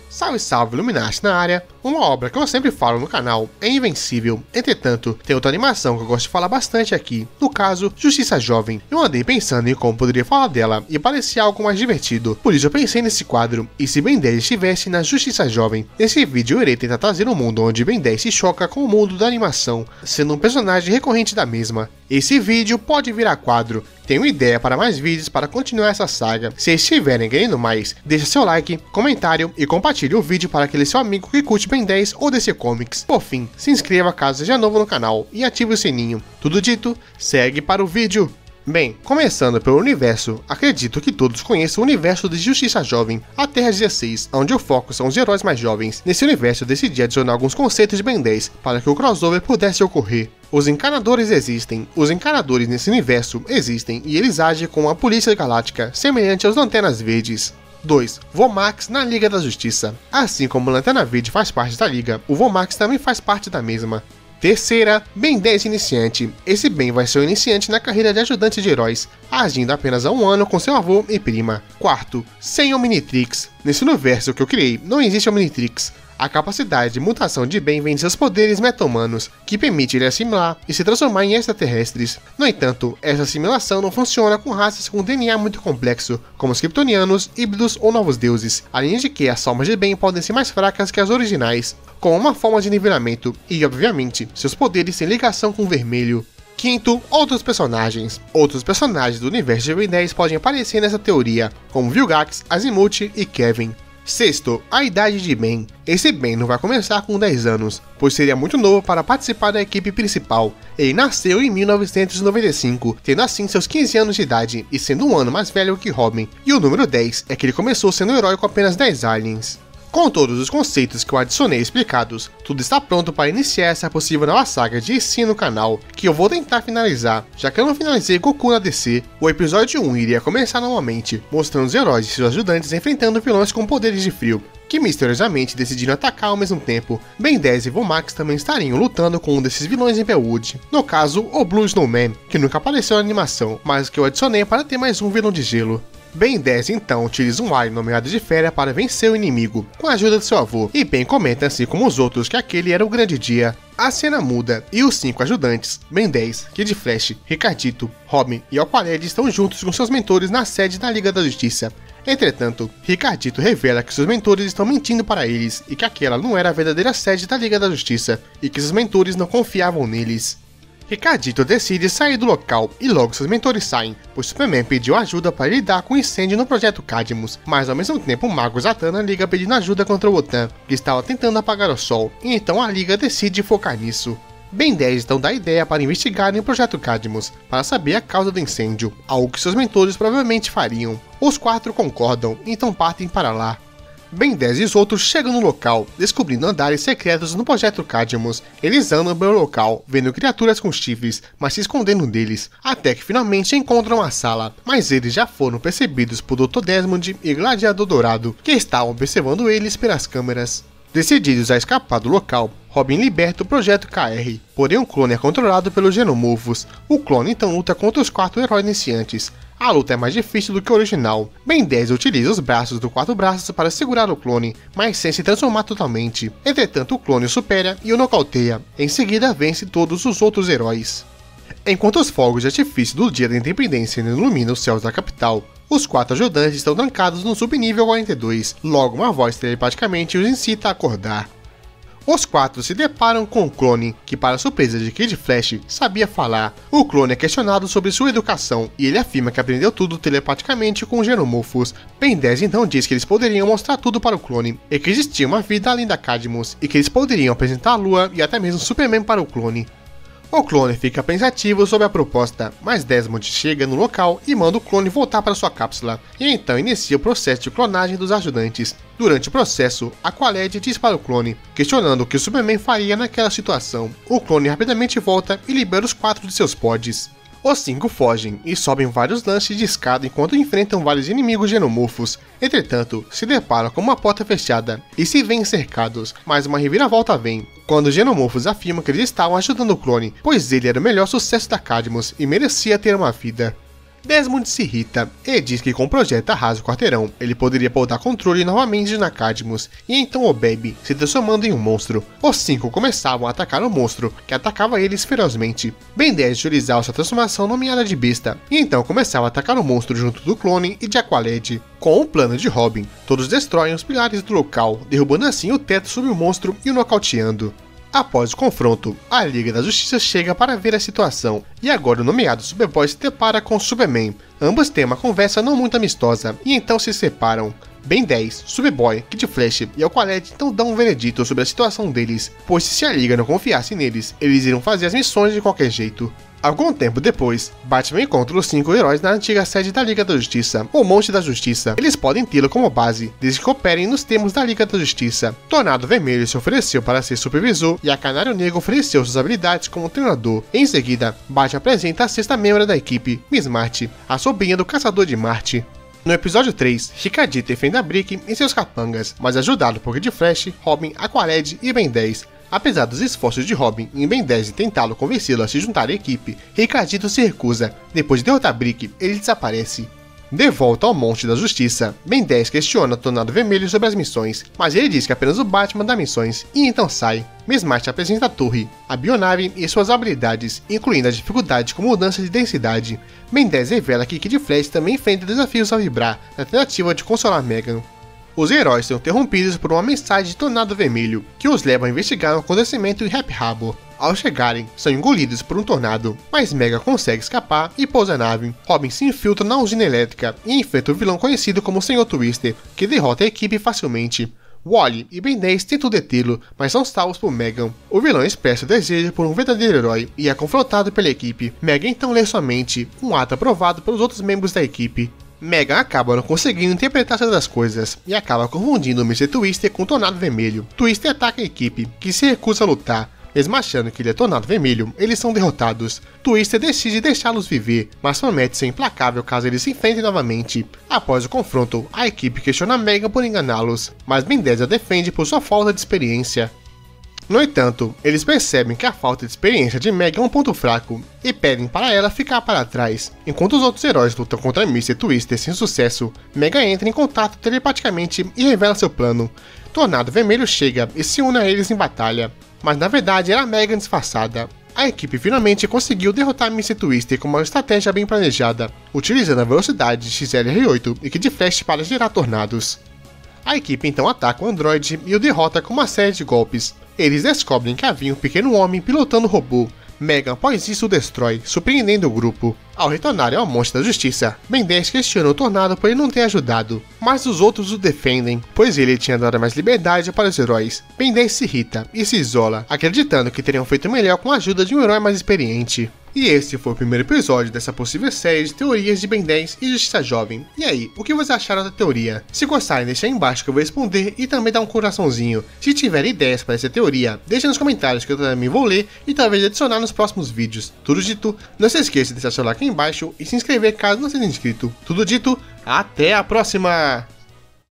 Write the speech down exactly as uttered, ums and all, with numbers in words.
Salve, salve, Illuminati na área. Uma obra que eu sempre falo no canal é Invencível. Entretanto, tem outra animação que eu gosto de falar bastante aqui, no caso, Justiça Jovem. Eu andei pensando em como poderia falar dela e parecia algo mais divertido, por isso eu pensei nesse quadro, e se Ben dez estivesse na Justiça Jovem. Nesse vídeo eu irei tentar trazer um mundo onde Ben dez se choca com o mundo da animação, sendo um personagem recorrente da mesma. Esse vídeo pode virar quadro. Tenho ideia para mais vídeos para continuar essa saga. Se estiverem querendo mais, deixa seu like, comentário e compartilhe o vídeo para aquele seu amigo que curte Ben dez ou D C Comics. Por fim, se inscreva caso seja novo no canal e ative o sininho. Tudo dito, segue para o vídeo. Bem, começando pelo universo, acredito que todos conheçam o universo de Justiça Jovem, a Terra dezesseis, onde o foco são os heróis mais jovens. Nesse universo eu decidi adicionar alguns conceitos de Ben dez, para que o crossover pudesse ocorrer. Os encanadores existem, os encanadores nesse universo existem e eles agem com a Polícia Galáctica, semelhante aos Lanternas Verdes. dois. Vomax na Liga da Justiça. Assim como o Lanterna Verde faz parte da Liga, o Vomax também faz parte da mesma. Terceira, Ben dez Iniciante. Esse Ben vai ser o iniciante na carreira de ajudante de heróis, agindo apenas há um ano com seu avô e prima. Quarto, sem Omnitrix. Nesse universo que eu criei, não existe Omnitrix. A capacidade de mutação de Ben vem de seus poderes meta-humanos, que permite ele assimilar e se transformar em extraterrestres. No entanto, essa assimilação não funciona com raças com D N A muito complexo, como os kryptonianos, híbridos ou novos deuses, além de que as formas de Ben podem ser mais fracas que as originais, com uma forma de nivelamento, e obviamente, seus poderes têm ligação com o vermelho. Quinto, outros personagens. Outros personagens do universo de Ben dez podem aparecer nessa teoria, como Vilgax, Azimuth e Kevin. Sexto, a idade de Ben. Esse Ben não vai começar com dez anos, pois seria muito novo para participar da equipe principal. Ele nasceu em mil novecentos e noventa e cinco, tendo assim seus quinze anos de idade e sendo um ano mais velho que Robin. E o número dez é que ele começou sendo um herói com apenas dez aliens. Com todos os conceitos que eu adicionei explicados, tudo está pronto para iniciar essa possível nova saga de si no canal, que eu vou tentar finalizar, já que eu não finalizei Goku na D C. O episódio um iria começar normalmente, mostrando os heróis e seus ajudantes enfrentando vilões com poderes de frio, que misteriosamente decidiram atacar ao mesmo tempo. Ben dez e Vomax também estariam lutando com um desses vilões em Bellwood, no caso, o Blue Snowman, que nunca apareceu na animação, mas que eu adicionei para ter mais um vilão de gelo. Ben dez então utiliza um alien nomeado de Fera para vencer o inimigo, com a ajuda de seu avô, e Ben comenta assim como os outros que aquele era o grande dia. A cena muda, e os cinco ajudantes, Ben dez, Kid Flash, Ricardito, Robin e Aqualed estão juntos com seus mentores na sede da Liga da Justiça. Entretanto, Ricardito revela que seus mentores estão mentindo para eles, e que aquela não era a verdadeira sede da Liga da Justiça, e que seus mentores não confiavam neles. Ricardito decide sair do local e logo seus mentores saem, pois Superman pediu ajuda para lidar com o incêndio no projeto Cadmus, mas ao mesmo tempo o Mago Zatanna liga pedindo ajuda contra o Wotan, que estava tentando apagar o sol, e então a Liga decide focar nisso. Ben dez então dá ideia para investigarem o projeto Cadmus, para saber a causa do incêndio, algo que seus mentores provavelmente fariam. Os quatro concordam, então partem para lá. Ben dez e os outros chegam no local, descobrindo andares secretos no projeto Cadmus. Eles andam pelo local, vendo criaturas com chifres, mas se escondendo deles, até que finalmente encontram a sala, mas eles já foram percebidos por doutor Desmond e Gladiador Dourado, que estavam observando eles pelas câmeras. Decididos a escapar do local, Robin liberta o projeto K R, porém o clone é controlado pelos Genomorphos. O clone então luta contra os quatro heróis iniciantes. A luta é mais difícil do que o original. Ben dez utiliza os braços do Quatro Braços para segurar o clone, mas sem se transformar totalmente. Entretanto, o clone o supera e o nocauteia. Em seguida, vence todos os outros heróis. Enquanto os fogos de artifício do dia da Independência iluminam os céus da capital, os quatro ajudantes estão trancados no subnível quarenta e dois. Logo, uma voz telepaticamente os incita a acordar. Os quatro se deparam com o clone, que para surpresa de Kid Flash, sabia falar. O clone é questionado sobre sua educação, e ele afirma que aprendeu tudo telepaticamente com os Genomorphos. Ben dez então diz que eles poderiam mostrar tudo para o clone, e que existia uma vida além da Cadmus, e que eles poderiam apresentar a Lua e até mesmo Superman para o clone. O clone fica pensativo sobre a proposta, mas Desmond chega no local e manda o clone voltar para sua cápsula, e então inicia o processo de clonagem dos ajudantes. Durante o processo, Aqualed diz para o clone, questionando o que o Superman faria naquela situação. O clone rapidamente volta e libera os quatro de seus pods. Os cinco fogem e sobem vários lances de escada enquanto enfrentam vários inimigos genomorfos. Entretanto, se deparam com uma porta fechada e se veem cercados, mas uma reviravolta vem, quando os genomorfos afirmam que eles estavam ajudando o clone, pois ele era o melhor sucesso da Cadmus e merecia ter uma vida. Desmond se irrita e diz que com o projeto Arrasa o Quarteirão, ele poderia voltar controle novamente na Cadmus, e então o bebe, se transformando em um monstro. Os cinco começavam a atacar o monstro, que atacava eles ferozmente. Ben dez utilizava sua transformação nomeada de besta, e então começava a atacar o monstro junto do clone e de Aqualad. Com o plano de Robin, todos destroem os pilares do local, derrubando assim o teto sobre o monstro e o nocauteando. Após o confronto, a Liga da Justiça chega para ver a situação, e agora o nomeado Superboy se depara com Superman. Ambos têm uma conversa não muito amistosa, e então se separam. Ben dez, Superboy, Kid Flash e Aqualad então dão um veredito sobre a situação deles, pois se a Liga não confiasse neles, eles iriam fazer as missões de qualquer jeito. Algum tempo depois, Batman encontra os cinco heróis na antiga sede da Liga da Justiça, o Monte da Justiça. Eles podem tê-lo como base, desde que operem nos termos da Liga da Justiça. Tornado Vermelho se ofereceu para ser supervisor e a Canário Negro ofereceu suas habilidades como treinador. Em seguida, Batman apresenta a sexta membro da equipe, Miss Marty, a sobrinha do Caçador de Marte. No episódio três, Ricardito defende a Brick e seus capangas, mas ajudado por Kid Flash, Robin, Aqualad e Ben dez. Apesar dos esforços de Robin e Ben dez em tentá-lo convencê-lo a se juntar à equipe, Ricardito se recusa. Depois de derrotar Brick, ele desaparece. De volta ao Monte da Justiça, Ben dez questiona o Tornado Vermelho sobre as missões, mas ele diz que apenas o Batman dá missões, e então sai. Miss Marty apresenta a torre, a bionave e suas habilidades, incluindo a dificuldade com mudança de densidade. Ben dez revela que Kid Flash também enfrenta desafios ao vibrar, na tentativa de consolar Megan. Os heróis são interrompidos por uma mensagem de Tornado Vermelho, que os leva a investigar um acontecimento em Happy Harbor. Ao chegarem, são engolidos por um tornado, mas Mega consegue escapar e pousa a nave. Robin se infiltra na usina elétrica e enfrenta o vilão conhecido como Senhor Twister, que derrota a equipe facilmente. Wally e Ben dez tentam detê-lo, mas são salvos por Megan. O vilão expressa o desejo por um verdadeiro herói e é confrontado pela equipe. Megan então lê sua mente, um ato aprovado pelos outros membros da equipe. Megan acaba não conseguindo interpretar certas coisas e acaba confundindo o mister Twister com o Tornado Vermelho. Twister ataca a equipe, que se recusa a lutar. Mesmo achando que ele é Tornado Vermelho, eles são derrotados. Twister decide deixá-los viver, mas promete ser implacável caso eles se enfrentem novamente. Após o confronto, a equipe questiona Megan por enganá-los, mas Ben dez a defende por sua falta de experiência. No entanto, eles percebem que a falta de experiência de Megan é um ponto fraco, e pedem para ela ficar para trás. Enquanto os outros heróis lutam contra mister Twister sem sucesso, Megan entra em contato telepaticamente e revela seu plano. Tornado Vermelho chega e se une a eles em batalha, mas na verdade era Megan disfarçada. A equipe finalmente conseguiu derrotar mister Twister com uma estratégia bem planejada, utilizando a velocidade de X L R oito e Kid Flash para gerar tornados. A equipe então ataca o androide e o derrota com uma série de golpes. Eles descobrem que havia um pequeno homem pilotando o robô. Megan após isso o destrói, surpreendendo o grupo. Ao retornarem ao Monte da Justiça, Ben dez questiona o Tornado por ele não ter ajudado, mas os outros o defendem, pois ele tinha dado mais liberdade para os heróis. Ben dez se irrita e se isola, acreditando que teriam feito melhor com a ajuda de um herói mais experiente. E esse foi o primeiro episódio dessa possível série de teorias de Ben dez e Justiça Jovem. E aí, o que vocês acharam da teoria? Se gostarem, deixa aí embaixo que eu vou responder e também dar um coraçãozinho. Se tiverem ideias para essa teoria, deixa nos comentários que eu também vou ler e talvez adicionar nos próximos vídeos. Tudo dito, não se esqueça de deixar seu like aí embaixo e se inscrever caso não seja inscrito. Tudo dito, até a próxima!